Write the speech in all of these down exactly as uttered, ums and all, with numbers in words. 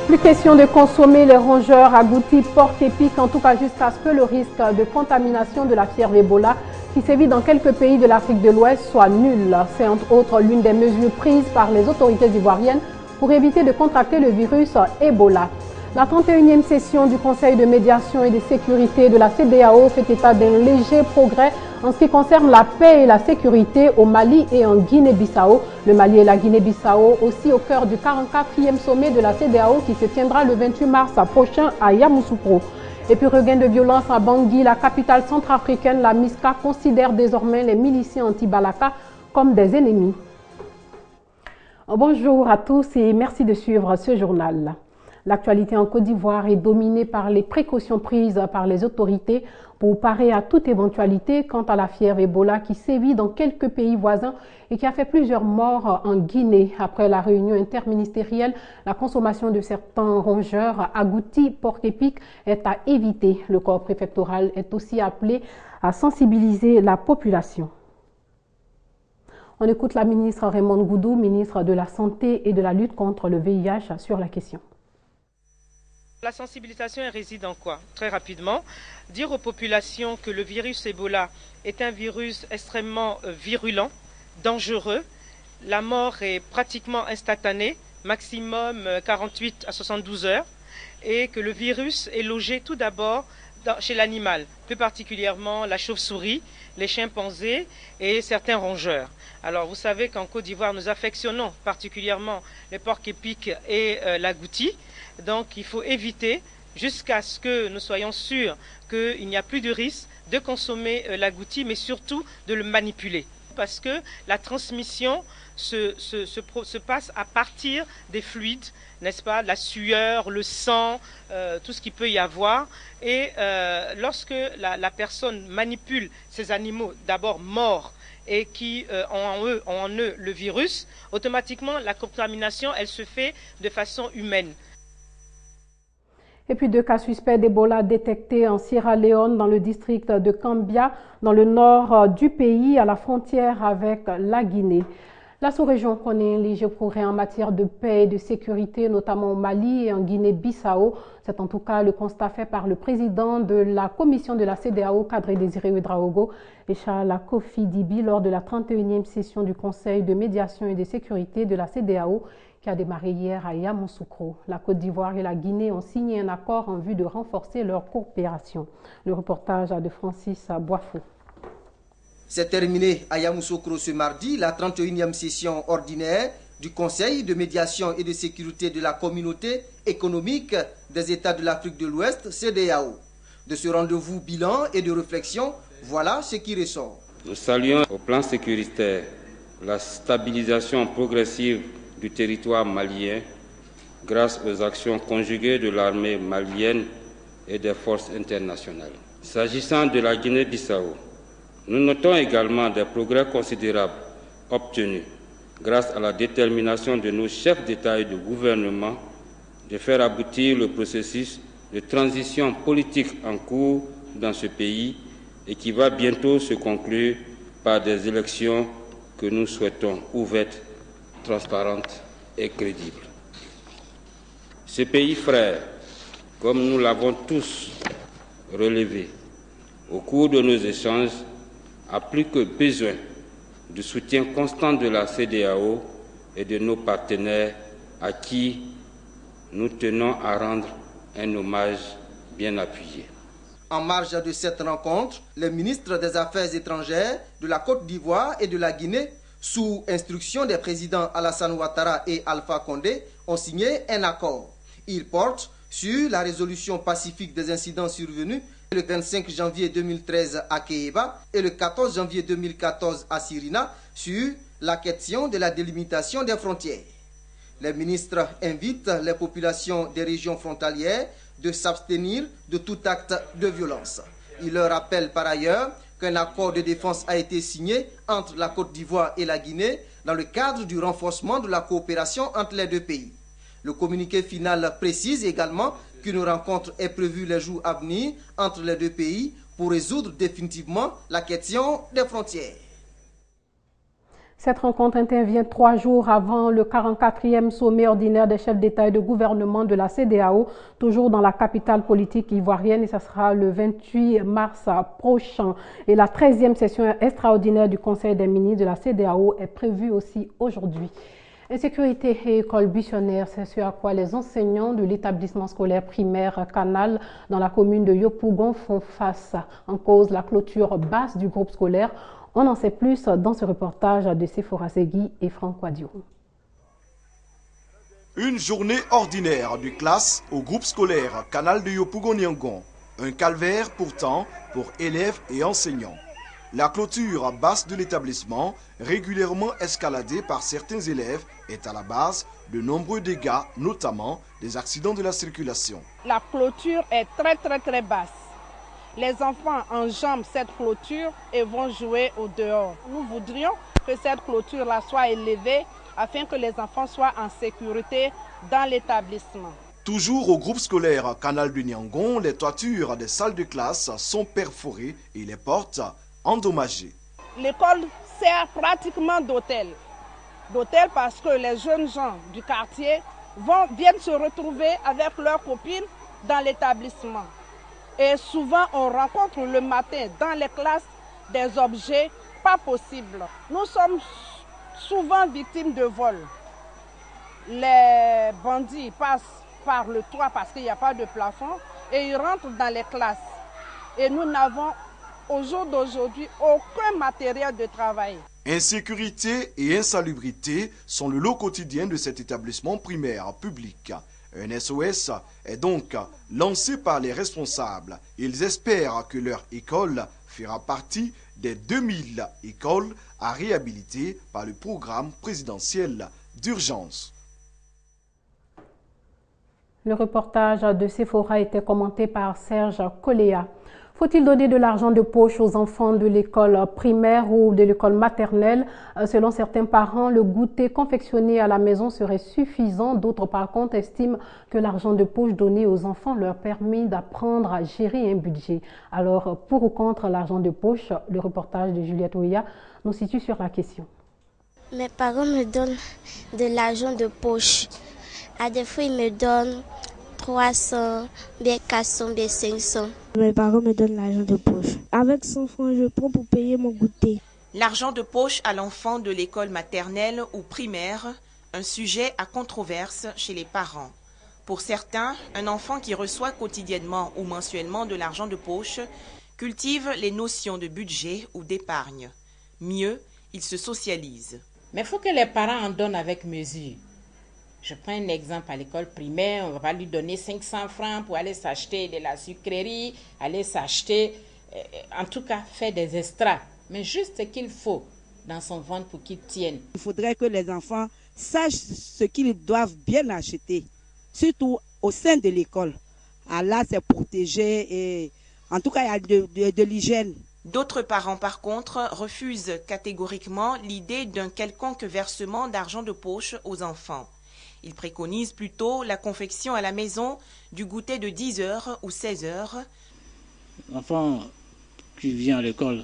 Plus question de consommer les rongeurs agoutis porc épic, en tout cas jusqu'à ce que le risque de contamination de la fièvre Ebola qui sévit dans quelques pays de l'Afrique de l'Ouest soit nul. C'est entre autres l'une des mesures prises par les autorités ivoiriennes pour éviter de contracter le virus Ebola. La trente et unième session du Conseil de médiation et de sécurité de la C E D E A O fait état d'un léger progrès en ce qui concerne la paix et la sécurité au Mali et en Guinée-Bissau. Le Mali et la Guinée-Bissau aussi au cœur du quarante-quatrième sommet de la C E D E A O qui se tiendra le vingt-huit mars prochain à Yamoussoukro. Et puis regain de violence à Bangui, la capitale centrafricaine, la MISCA considère désormais les miliciens anti-Balaka comme des ennemis. Bonjour à tous et merci de suivre ce journal. L'actualité en Côte d'Ivoire est dominée par les précautions prises par les autorités pour parer à toute éventualité quant à la fièvre Ebola qui sévit dans quelques pays voisins et qui a fait plusieurs morts en Guinée. Après la réunion interministérielle, la consommation de certains rongeurs agoutis porc épic est à éviter. Le corps préfectoral est aussi appelé à sensibiliser la population. On écoute la ministre Raymond Goudou, ministre de la Santé et de la lutte contre le V I H sur la question. La sensibilisation réside en quoi? Très rapidement, dire aux populations que le virus Ebola est un virus extrêmement virulent, dangereux. La mort est pratiquement instantanée, maximum quarante-huit à soixante-douze heures, et que le virus est logé tout d'abord chez l'animal, plus particulièrement la chauve-souris, les chimpanzés et certains rongeurs. Alors vous savez qu'en Côte d'Ivoire, nous affectionnons particulièrement les porcs épics et euh, l'agouti. Donc il faut éviter, jusqu'à ce que nous soyons sûrs qu'il n'y a plus de risque de consommer euh, l'agouti, mais surtout de le manipuler. Parce que la transmission se, se, se, se passe à partir des fluides, n'est-ce pas, la sueur, le sang, euh, tout ce qu'il peut y avoir. Et euh, lorsque la, la personne manipule ces animaux, d'abord morts, et qui euh, ont, en eux, ont en eux le virus, automatiquement la contamination, elle se fait de façon humaine. Et puis deux cas suspects d'Ebola détectés en Sierra Leone dans le district de Cambia, dans le nord du pays, à la frontière avec la Guinée. La sous-région connaît un léger progrès en matière de paix et de sécurité, notamment au Mali et en Guinée-Bissau. C'est en tout cas le constat fait par le président de la commission de la C E D E A O, Kadri Désiré Ouedraogo, et Charles Kofi Dibi, lors de la trente et unième session du Conseil de médiation et de sécurité de la C E D E A O, qui a démarré hier à Yamoussoukro. La Côte d'Ivoire et la Guinée ont signé un accord en vue de renforcer leur coopération. Le reportage de Francis Boifou. C'est terminé à Yamoussoukro ce mardi, la trente et unième session ordinaire du Conseil de médiation et de sécurité de la communauté économique des États de l'Afrique de l'Ouest, C E D E A O. De ce rendez-vous bilan et de réflexion, voilà ce qui ressort. Nous saluons au plan sécuritaire la stabilisation progressive du territoire malien grâce aux actions conjuguées de l'armée malienne et des forces internationales. S'agissant de la Guinée-Bissau, nous notons également des progrès considérables obtenus grâce à la détermination de nos chefs d'État et de gouvernement de faire aboutir le processus de transition politique en cours dans ce pays et qui va bientôt se conclure par des élections que nous souhaitons ouvertes, transparentes et crédibles. Ce pays frère, comme nous l'avons tous relevé au cours de nos échanges, a plus que besoin du soutien constant de la C E D E A O et de nos partenaires à qui nous tenons à rendre un hommage bien appuyé. En marge de cette rencontre, les ministres des Affaires étrangères de la Côte d'Ivoire et de la Guinée, sous instruction des présidents Alassane Ouattara et Alpha Condé, ont signé un accord. Il porte sur la résolution pacifique des incidents survenus le vingt-cinq janvier deux mille treize à Kéhéba et le quatorze janvier deux mille quatorze à Sirina sur la question de la délimitation des frontières. Les ministres invitent les populations des régions frontalières de s'abstenir de tout acte de violence. Ils leur rappellent par ailleurs qu'un accord de défense a été signé entre la Côte d'Ivoire et la Guinée dans le cadre du renforcement de la coopération entre les deux pays. Le communiqué final précise également qu'une rencontre est prévue les jours à venir entre les deux pays pour résoudre définitivement la question des frontières. Cette rencontre intervient trois jours avant le quarante-quatrième sommet ordinaire des chefs d'État et de gouvernement de la C E D A O, toujours dans la capitale politique ivoirienne, et ce sera le vingt-huit mars prochain. Et la treizième session extraordinaire du Conseil des ministres de la C E D A O est prévue aussi aujourd'hui. Insécurité et école buissonnaire, c'est ce à quoi les enseignants de l'établissement scolaire primaire Canal dans la commune de Yopougon font face. En cause, la clôture basse du groupe scolaire. On en sait plus dans ce reportage de Sephora Segui et Franck Quadio. Une journée ordinaire du classe au groupe scolaire Canal de Yopougon-Niangon. Un calvaire pourtant pour élèves et enseignants. La clôture basse de l'établissement, régulièrement escaladée par certains élèves, est à la base de nombreux dégâts, notamment des accidents de la circulation. La clôture est très très très basse. Les enfants enjambent cette clôture et vont jouer au dehors. Nous voudrions que cette clôture-là soit élevée afin que les enfants soient en sécurité dans l'établissement. Toujours au groupe scolaire Canal de Niangon, les toitures des salles de classe sont perforées et les portes endommagées. L'école sert pratiquement d'hôtel. D'hôtel parce que les jeunes gens du quartier vont, viennent se retrouver avec leurs copines dans l'établissement. Et souvent, on rencontre le matin dans les classes des objets pas possibles. Nous sommes souvent victimes de vols. Les bandits passent par le toit parce qu'il n'y a pas de plafond et ils rentrent dans les classes. Et nous n'avons au jour d'aujourd'hui aucun matériel de travail. Insécurité et insalubrité sont le lot quotidien de cet établissement primaire public. Un S O S est donc lancé par les responsables. Ils espèrent que leur école fera partie des deux mille écoles à réhabiliter par le programme présidentiel d'urgence. Le reportage de Sephora était commenté par Serge Coléa. Faut-il donner de l'argent de poche aux enfants de l'école primaire ou de l'école maternelle? Selon certains parents, le goûter confectionné à la maison serait suffisant. D'autres, par contre, estiment que l'argent de poche donné aux enfants leur permet d'apprendre à gérer un budget. Alors, pour ou contre l'argent de poche, le reportage de Juliette Ouya nous situe sur la question. Mes parents me donnent de l'argent de poche. À des fois, ils me donnent trois cents, bien quatre cents, bien cinq cents. Mes parents me donnent l'argent de poche. Avec cent francs, je prends pour payer mon goûter. L'argent de poche à l'enfant de l'école maternelle ou primaire, un sujet à controverse chez les parents. Pour certains, un enfant qui reçoit quotidiennement ou mensuellement de l'argent de poche cultive les notions de budget ou d'épargne. Mieux, il se socialise. Mais il faut que les parents en donnent avec mesure. Je prends un exemple à l'école primaire, on va lui donner cinq cents francs pour aller s'acheter de la sucrerie, aller s'acheter, euh, en tout cas faire des extras, mais juste ce qu'il faut dans son ventre pour qu'il tienne. Il faudrait que les enfants sachent ce qu'ils doivent bien acheter, surtout au sein de l'école. Ah là, c'est protégé et en tout cas, il y a de, de, de l'hygiène. D'autres parents, par contre, refusent catégoriquement l'idée d'un quelconque versement d'argent de poche aux enfants. Ils préconisent plutôt la confection à la maison du goûter de dix heures ou seize heures. L'enfant qui vient à l'école,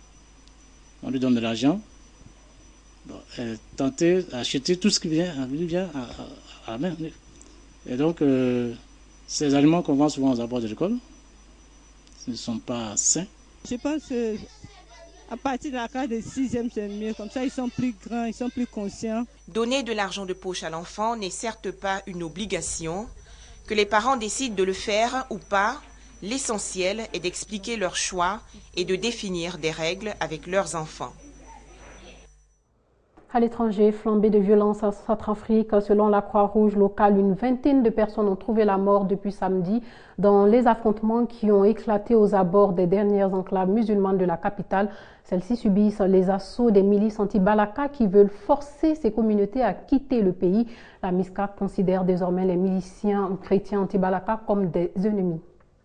on lui donne de l'argent. Bon, tenter d'acheter tout ce qui vient, lui vient à, à, à la main. Et donc, euh, ces aliments qu'on vend souvent aux abords de l'école, ce ne sont pas sains. Je pense que à partir de la classe de sixième, c'est mieux. Comme ça, ils sont plus grands, ils sont plus conscients. Donner de l'argent de poche à l'enfant n'est certes pas une obligation. Que les parents décident de le faire ou pas, l'essentiel est d'expliquer leur choix et de définir des règles avec leurs enfants. À l'étranger, flambée de violence en Centrafrique. Selon la Croix-Rouge locale, une vingtaine de personnes ont trouvé la mort depuis samedi dans les affrontements qui ont éclaté aux abords des dernières enclaves musulmanes de la capitale. Celles-ci subissent les assauts des milices anti-Balaka qui veulent forcer ces communautés à quitter le pays. La MISCA considère désormais les miliciens chrétiens anti-Balaka comme des ennemis.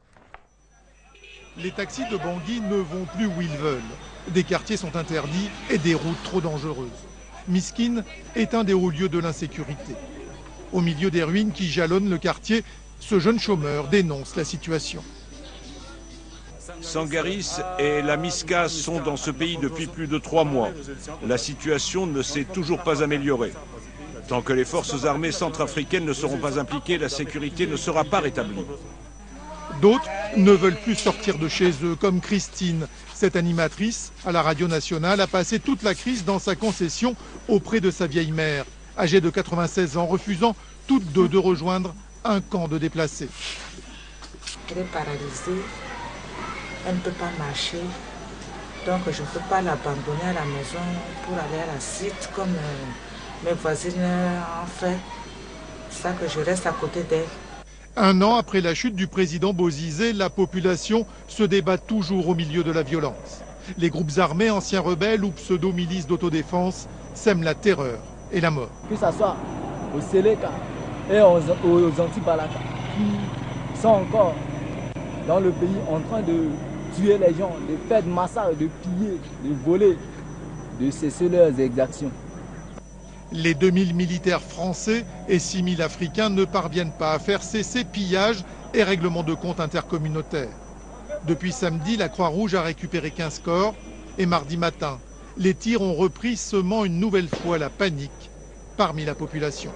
Les taxis de Bangui ne vont plus où ils veulent. Des quartiers sont interdits et des routes trop dangereuses. Miskine est un des hauts lieux de l'insécurité. Au milieu des ruines qui jalonnent le quartier, ce jeune chômeur dénonce la situation. Sangaris et la Miska sont dans ce pays depuis plus de trois mois. La situation ne s'est toujours pas améliorée. Tant que les forces armées centrafricaines ne seront pas impliquées, la sécurité ne sera pas rétablie. D'autres ne veulent plus sortir de chez eux, comme Christine. Cette animatrice, à la radio nationale, a passé toute la crise dans sa concession auprès de sa vieille mère, âgée de quatre-vingt-seize ans, refusant toutes deux de rejoindre un camp de déplacés. Elle est paralysée, elle ne peut pas marcher, donc je ne peux pas l'abandonner à la maison pour aller à la site comme euh, mes voisines ont fait. C'est ça que je reste à côté d'elle. Un an après la chute du président Bozizé, la population se débat toujours au milieu de la violence. Les groupes armés, anciens rebelles ou pseudo-milices d'autodéfense sèment la terreur et la mort. Que ce soit au Séléka et aux, aux Anti-Balaka, qui sont encore dans le pays en train de tuer les gens, de faire des massacres, de piller, de voler, de cesser leurs exactions. Les deux mille militaires français et six mille africains ne parviennent pas à faire cesser pillages et règlements de comptes intercommunautaires. Depuis samedi, la Croix-Rouge a récupéré quinze corps et mardi matin, les tirs ont repris, semant une nouvelle fois la panique parmi la population.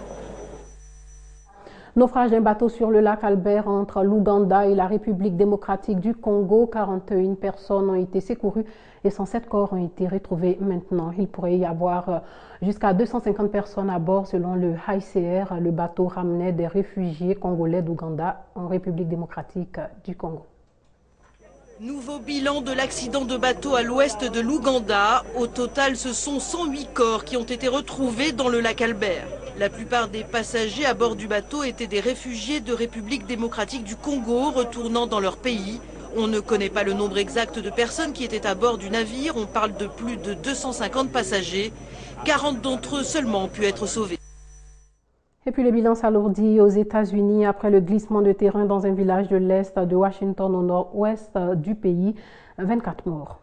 Naufrage d'un bateau sur le lac Albert entre l'Ouganda et la République démocratique du Congo. quarante et une personnes ont été secourues et cent sept corps ont été retrouvés maintenant. Il pourrait y avoir jusqu'à deux cent cinquante personnes à bord selon le H C R. Le bateau ramenait des réfugiés congolais d'Ouganda en République démocratique du Congo. Nouveau bilan de l'accident de bateau à l'ouest de l'Ouganda. Au total, ce sont cent huit corps qui ont été retrouvés dans le lac Albert. La plupart des passagers à bord du bateau étaient des réfugiés de République démocratique du Congo retournant dans leur pays. On ne connaît pas le nombre exact de personnes qui étaient à bord du navire. On parle de plus de deux cent cinquante passagers. quarante d'entre eux seulement ont pu être sauvés. Et puis le bilan s'alourdit aux États-Unis après le glissement de terrain dans un village de l'Est de Washington au nord-ouest du pays. vingt-quatre morts.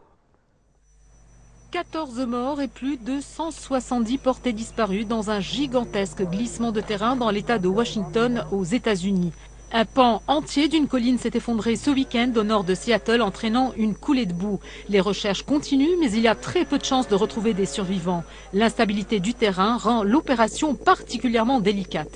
quatorze morts et plus de cent soixante-dix portés disparus dans un gigantesque glissement de terrain dans l'État de Washington aux États-Unis. Un pan entier d'une colline s'est effondré ce week-end au nord de Seattle, entraînant une coulée de boue. Les recherches continuent, mais il y a très peu de chances de retrouver des survivants. L'instabilité du terrain rend l'opération particulièrement délicate.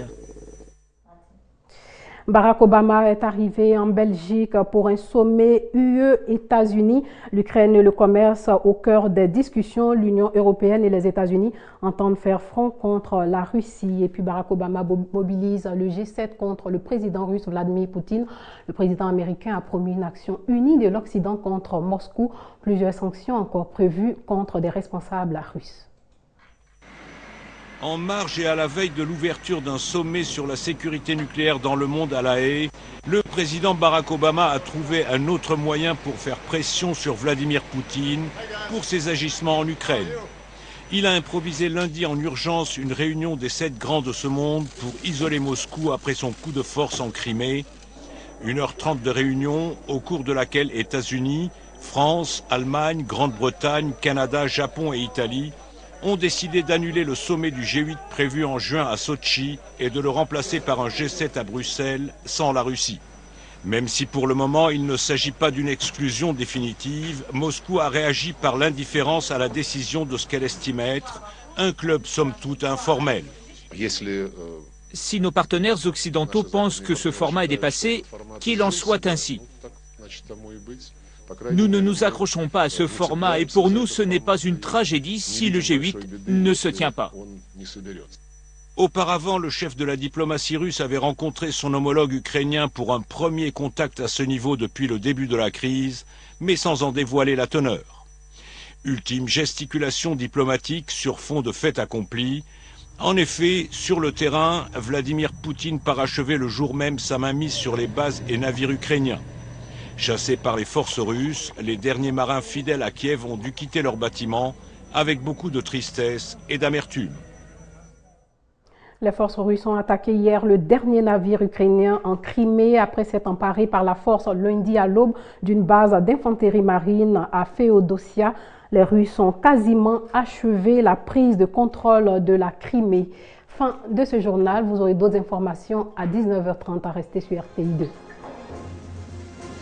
Barack Obama est arrivé en Belgique pour un sommet U E-États-Unis. L'Ukraine et le commerce au cœur des discussions. L'Union européenne et les États-Unis entendent faire front contre la Russie. Et puis Barack Obama mobilise le G sept contre le président russe Vladimir Poutine. Le président américain a promis une action unie de l'Occident contre Moscou. Plusieurs sanctions encore prévues contre des responsables russes. En marge et à la veille de l'ouverture d'un sommet sur la sécurité nucléaire dans le monde à La Haye, le président Barack Obama a trouvé un autre moyen pour faire pression sur Vladimir Poutine pour ses agissements en Ukraine. Il a improvisé lundi en urgence une réunion des sept grands de ce monde pour isoler Moscou après son coup de force en Crimée. une heure trente de réunion au cours de laquelle États-Unis, France, Allemagne, Grande-Bretagne, Canada, Japon et Italie ont décidé d'annuler le sommet du G huit prévu en juin à Sotchi et de le remplacer par un G sept à Bruxelles sans la Russie. Même si pour le moment il ne s'agit pas d'une exclusion définitive, Moscou a réagi par l'indifférence à la décision de ce qu'elle estime être un club somme toute informel. Si nos partenaires occidentaux pensent que ce format est dépassé, qu'il en soit ainsi. Nous ne nous accrochons pas à ce format et pour nous ce n'est pas une tragédie si le G huit ne se tient pas. Auparavant, le chef de la diplomatie russe avait rencontré son homologue ukrainien pour un premier contact à ce niveau depuis le début de la crise, mais sans en dévoiler la teneur. Ultime gesticulation diplomatique sur fond de fait accompli. En effet, sur le terrain, Vladimir Poutine parachevait le jour même sa mainmise sur les bases et navires ukrainiens. Chassés par les forces russes, les derniers marins fidèles à Kiev ont dû quitter leurs bâtiments avec beaucoup de tristesse et d'amertume. Les forces russes ont attaqué hier le dernier navire ukrainien en Crimée après s'être emparé par la force lundi à l'aube d'une base d'infanterie marine à Féodossia. Les Russes ont quasiment achevé la prise de contrôle de la Crimée. Fin de ce journal, vous aurez d'autres informations à dix-neuf heures trente à rester sur R T I deux.